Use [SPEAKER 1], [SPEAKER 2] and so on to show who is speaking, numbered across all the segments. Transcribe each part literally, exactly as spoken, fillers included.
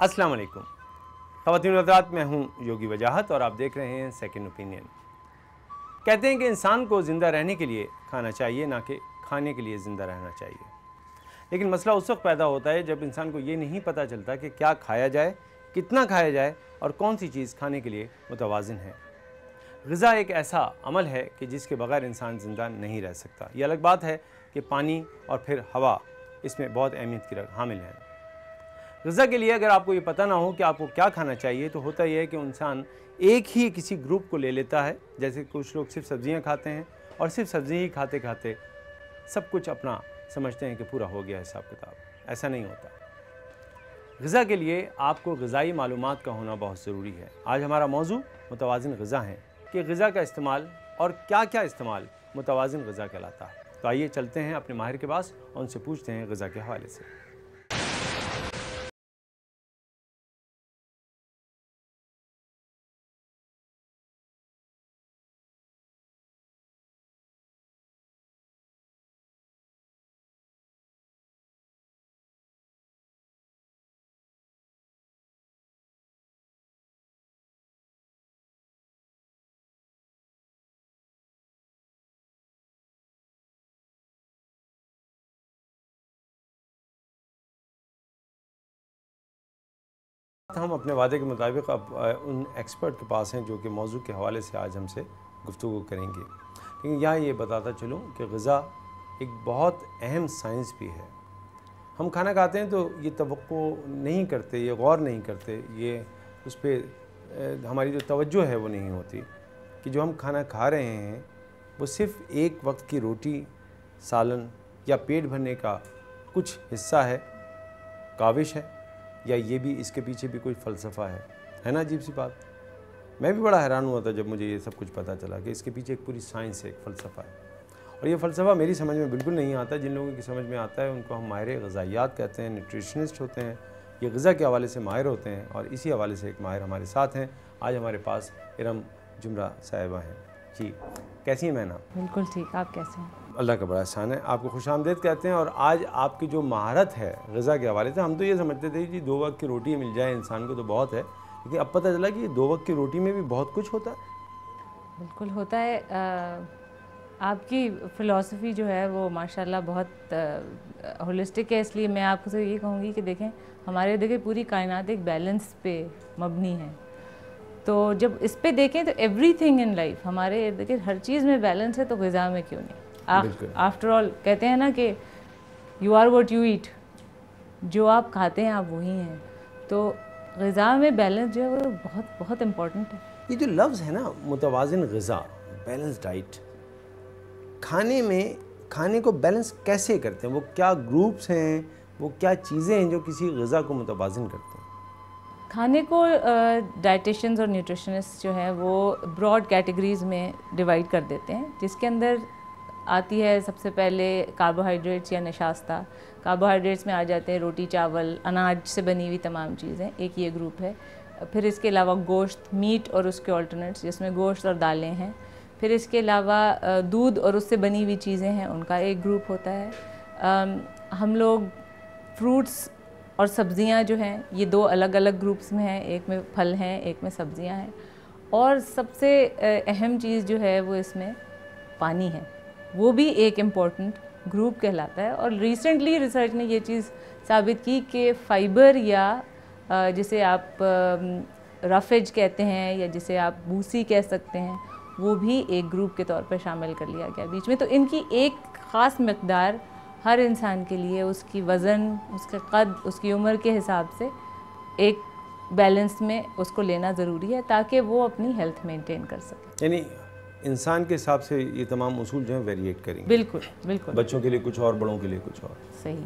[SPEAKER 1] अस्सलाम वालेकुम ख़वातीन व हज़रात, मैं हूँ योगी वजाहत और आप देख रहे हैं सेकंड ओपिनियन। कहते हैं कि इंसान को ज़िंदा रहने के लिए खाना चाहिए, ना कि खाने के लिए ज़िंदा रहना चाहिए। लेकिन मसला उस वक्त पैदा होता है जब इंसान को ये नहीं पता चलता कि क्या खाया जाए, कितना खाया जाए और कौन सी चीज़ खाने के लिए मुतवाज़िन है। ग़िज़ा एक ऐसा अमल है कि जिसके बग़ैर इंसान ज़िंदा नहीं रह सकता। ये अलग बात है कि पानी और फिर हवा इसमें बहुत अहमियत की हामिल है। ग़िज़ा के लिए अगर आपको ये पता ना हो कि आपको क्या खाना चाहिए, तो होता यह है कि इंसान एक ही किसी ग्रुप को ले लेता है। जैसे कुछ लोग सिर्फ सब्ज़ियाँ खाते हैं और सिर्फ सब्ज़ी ही खाते खाते सब कुछ अपना समझते हैं कि पूरा हो गया हिसाब किताब। ऐसा नहीं होता। ग़िज़ा के लिए आपको ग़िज़ाई मालूमात का होना बहुत ज़रूरी है। आज हमारा मौजू मुतवाज़िन ग़िज़ा है कि ग़िज़ा का इस्तेमाल और क्या क्या इस्तेमाल मुतवाज़िन ग़िज़ा कहलाता है। तो आइए चलते हैं अपने माहिर के पास और उनसे पूछते हैं ग़िज़ा के हवाले से। हम अपने वादे के मुताबिक अब उन एक्सपर्ट के पास हैं जो कि मौजू के हवाले से आज हमसे गुफ्तगू करेंगे। लेकिन यहाँ ये बताता चलूँ कि ग़िज़ा एक बहुत अहम साइंस भी है। हम खाना खाते हैं तो ये तवक्को नहीं करते, ये गौर नहीं करते, ये उस पर हमारी जो तवज्जो है वो नहीं होती कि जो हम खाना खा रहे हैं वो सिर्फ़ एक वक्त की रोटी, सालन या पेट भरने का कुछ हिस्सा है, काविश है, या ये भी इसके पीछे भी कोई फ़लसफ़ा है। है ना अजीब सी बात। मैं भी बड़ा हैरान हुआ था जब मुझे ये सब कुछ पता चला कि इसके पीछे एक पूरी साइंस है, एक फ़लसफ़ा है। और ये फ़लसफ़ा मेरी समझ में बिल्कुल नहीं आता। जिन लोगों की समझ में आता है उनको हम माहिर ग़िज़ायात कहते हैं, न्यूट्रिशनिस्ट होते हैं, ये ग़िज़ा के हवाले से माहिर होते हैं। और इसी हवाले से एक माहिर हमारे साथ हैं। आज हमारे पास इरम जुमरा साहिबा हैं। जी, कैसी हैं मैना?
[SPEAKER 2] बिल्कुल ठीक, आप कैसे हैं?
[SPEAKER 1] अल्लाह का बड़ा एहसान है। आपको खुशामदीद कहते हैं। और आज आपकी जो महारत है ग़िज़ा के हवाले से, हम तो ये समझते थे कि दो वक्त की रोटी मिल जाए इंसान को तो बहुत है, लेकिन अब पता चला कि दो वक्त की रोटी में भी बहुत कुछ होता है।
[SPEAKER 2] बिल्कुल होता है। आ, आपकी फ़िलासफ़ी जो है वो माशाल्लाह बहुत होलिस्टिक है। इसलिए मैं आपको ये कहूँगी कि देखें, हमारे देखिए पूरी कायनात एक बैलेंस पे मबनी है। तो जब इस पे देखें तो एवरीथिंग इन लाइफ, हमारे देखिए हर चीज़ में बैलेंस है, तो ग़िज़ा में क्यों नहीं। आफ्टर ऑल कहते हैं ना कि you are what you eat, जो आप खाते हैं आप वही हैं। तो ग़िज़ा में बैलेंस जो है वो बहुत बहुत इम्पोर्टेंट है।
[SPEAKER 1] ये जो लफ्ज़ है ना मुतवाज़िन ग़िज़ा, बैलेंस डाइट, खाने में खाने को बैलेंस कैसे करते हैं? वो क्या ग्रुप्स हैं, वो क्या चीज़ें हैं जो किसी ग़िज़ा को मुतवाज़िन करते हैं?
[SPEAKER 2] खाने को डाइटिशियंस और न्यूट्रिशनिस्ट जो है वो ब्रॉड कैटेगरीज़ में डिवाइड कर देते हैं, जिसके अंदर आती है सबसे पहले कार्बोहाइड्रेट्स या नशास्ता। कार्बोहाइड्रेट्स में आ जाते हैं रोटी, चावल, अनाज से बनी हुई तमाम चीज़ें, एक ये ग्रुप है। फिर इसके अलावा गोश्त, मीट और उसके ऑल्टरनेट्स, जिसमें गोश्त और दालें हैं। फिर इसके अलावा दूध और उससे बनी हुई चीज़ें हैं, उनका एक ग्रुप होता है। हम लोग फ्रूट्स और सब्ज़ियां जो हैं ये दो अलग अलग ग्रुप्स में हैं, एक में फल हैं, एक में सब्ज़ियां हैं। और सबसे अहम चीज़ जो है वो इसमें पानी है, वो भी एक इम्पॉर्टेंट ग्रुप कहलाता है। और रिसेंटली रिसर्च ने ये चीज़ साबित की कि फ़ाइबर या जिसे आप रफेज कहते हैं या जिसे आप बूसी कह सकते हैं, वो भी एक ग्रुप के तौर पर शामिल कर लिया गया बीच में। तो इनकी एक ख़ास मकदार हर इंसान के लिए उसकी वज़न, उसका कद, उसकी उम्र के हिसाब से एक बैलेंस में उसको लेना ज़रूरी है, ताकि वो अपनी हेल्थ मेंटेन कर सके।
[SPEAKER 1] यानी इंसान के हिसाब से ये तमाम उसूल जो हैं वेरिएट करेंगे।
[SPEAKER 2] बिल्कुल बिल्कुल।
[SPEAKER 1] बच्चों के लिए कुछ और, बड़ों के लिए कुछ और।
[SPEAKER 2] सही।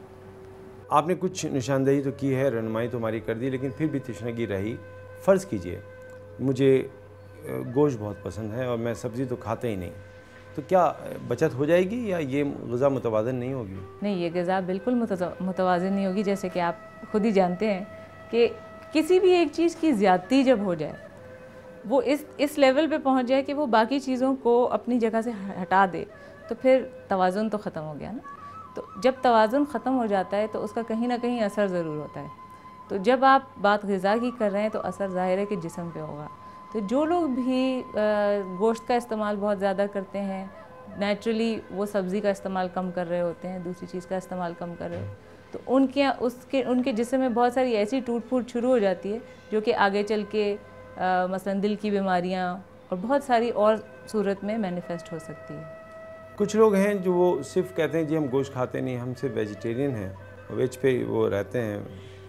[SPEAKER 1] आपने कुछ निशानदेही तो की है, रहनुमाई तो हमारी कर दी, लेकिन फिर भी तशनगी रही। फ़र्ज़ कीजिए मुझे गोश्त बहुत पसंद है और मैं सब्ज़ी तो खाते ही नहीं, तो क्या बचत हो जाएगी या ये ग़िज़ा मुतवाज़िन नहीं होगी?
[SPEAKER 2] नहीं, ये ग़िज़ा बिल्कुल मुतवाज़िन नहीं होगी। जैसे कि आप खुद ही जानते हैं कि किसी भी एक चीज़ की ज़्यादती जब हो जाए, वो इस इस लेवल पे पहुंच जाए कि वो बाकी चीज़ों को अपनी जगह से हटा दे, तो फिर तवाज़ुन तो ख़त्म हो गया ना। तो जब तवाज़ुन ख़त्म हो जाता है तो उसका कहीं ना कहीं असर ज़रूर होता है। तो जब आप बात ग़िज़ा की कर रहे हैं तो असर ज़ाहिर है कि जिस्म पे होगा। तो जो लोग भी गोश्त का इस्तेमाल बहुत ज़्यादा करते हैं, नेचुरली वो सब्ज़ी का इस्तेमाल कम कर रहे होते हैं, दूसरी चीज़ का इस्तेमाल कम कर रहे हो, तो उनके उसके उनके जिस्म में बहुत सारी ऐसी टूट फूट शुरू हो जाती है जो कि आगे चल के आ, मसलन दिल की बीमारियाँ और बहुत सारी और सूरत में मैनिफेस्ट हो सकती है।
[SPEAKER 1] कुछ लोग हैं जो वो सिर्फ कहते हैं जी हम गोश्त खाते नहीं, हम सिर्फ वेजिटेरियन हैं, वेज पे वो रहते हैं,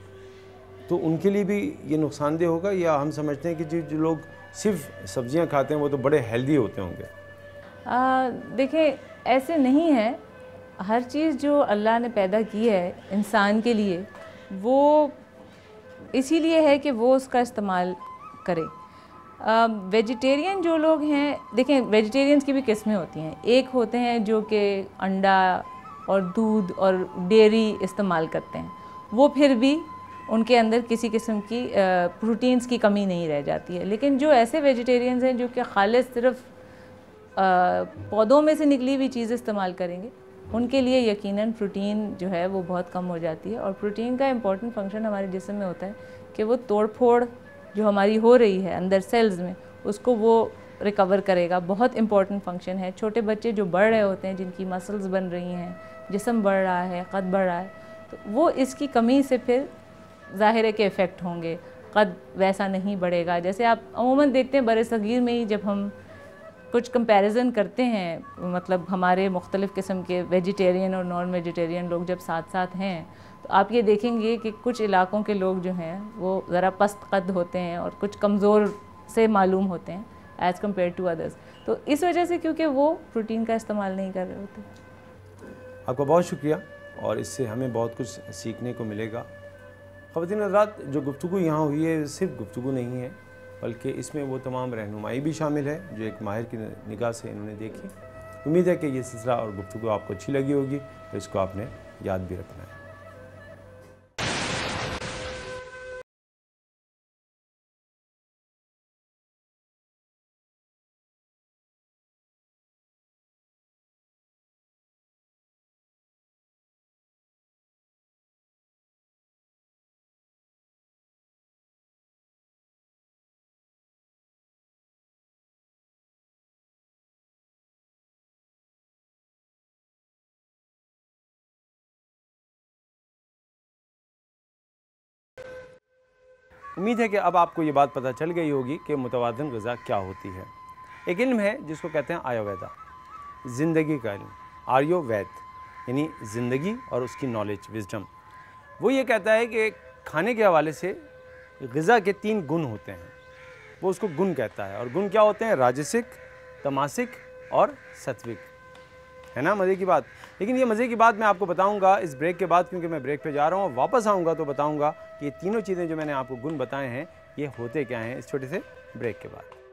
[SPEAKER 1] तो उनके लिए भी ये नुकसानदेह होगा, या हम समझते हैं कि जो जो लोग सिर्फ सब्जियां खाते हैं वो तो बड़े हेल्दी होते होंगे?
[SPEAKER 2] देखिए, ऐसे नहीं है। हर चीज़ जो अल्लाह ने पैदा की है इंसान के लिए, वो इसीलिए है कि वो उसका इस्तेमाल करे। वेजिटेरियन जो लोग हैं, देखें वेजिटेरियंस की भी किस्में होती हैं। एक होते हैं जो कि अंडा और दूध और डेयरी इस्तेमाल करते हैं, वो फिर भी उनके अंदर किसी किस्म की प्रोटीन्स की कमी नहीं रह जाती है। लेकिन जो ऐसे वेजिटेरियंस हैं जो कि खालिस सिर्फ पौधों में से निकली हुई चीज़ इस्तेमाल करेंगे, उनके लिए यकीनन प्रोटीन जो है वो बहुत कम हो जाती है। और प्रोटीन का इम्पॉर्टेंट फंक्शन हमारे जिस्म में होता है कि वो तोड़ फोड़ जो हमारी हो रही है अंदर सेल्स में, उसको वो रिकवर करेगा। बहुत इंपॉर्टेंट फंक्शन है। छोटे बच्चे जो बढ़ रहे होते हैं, जिनकी मसल्स बन रही हैं, जिस्म बढ़ रहा है, कद बढ़ रहा है, तो वो इसकी कमी से फिर ज़ाहिर है कि इफ़ेक्ट होंगे, कद वैसा नहीं बढ़ेगा। जैसे आप अमूमन देखते हैं बड़े सगीर में ही जब हम कुछ कंपैरिजन करते हैं, मतलब हमारे मुख्तलिफ़ किस्म के वेजिटेरियन और नॉन वेजिटेरियन लोग जब साथ साथ हैं, तो आप ये देखेंगे कि कुछ इलाकों के लोग जो हैं वो ज़रा पस्त कद होते हैं और कुछ कमज़ोर से मालूम होते हैं एज़ कम्पेयर टू अदर्स। तो इस वजह से, क्योंकि वो प्रोटीन का इस्तेमाल नहीं कर रहे होते।
[SPEAKER 1] आपका बहुत शुक्रिया, और इससे हमें बहुत कुछ सीखने को मिलेगा। ख़वातीन हज़रात, जो गुफ्तगू यहाँ हुई है सिर्फ गुफ्तगू नहीं है, बल्कि इसमें वो तमाम रहनुमाई भी शामिल है जो एक माहिर की निगाह से इन्होंने देखी। उम्मीद है कि ये सिलसिला और गुफ्तगू आपको अच्छी लगी होगी, तो इसको आपने याद भी रखना है। उम्मीद है कि अब आपको ये बात पता चल गई होगी कि मुतवाज़िन ग़िज़ा क्या होती है। एक इल्म है जिसको कहते हैं आयुर्वेदा, ज़िंदगी का इल्म, आयुर्वेद यानी ज़िंदगी और उसकी नॉलेज, विज़डम। वो ये कहता है कि खाने के हवाले से ग़िज़ा के तीन गुण होते हैं, वो उसको गुण कहता है। और गुण क्या होते हैं? राजसिक, तमासिक और सत्विक। है ना मज़े की बात? लेकिन ये मज़े की बात मैं आपको बताऊंगा इस ब्रेक के बाद, क्योंकि मैं ब्रेक पे जा रहा हूँ। वापस आऊँगा तो बताऊंगा कि ये तीनों चीज़ें जो मैंने आपको गुण बताए हैं ये होते क्या हैं, इस छोटे से ब्रेक के बाद।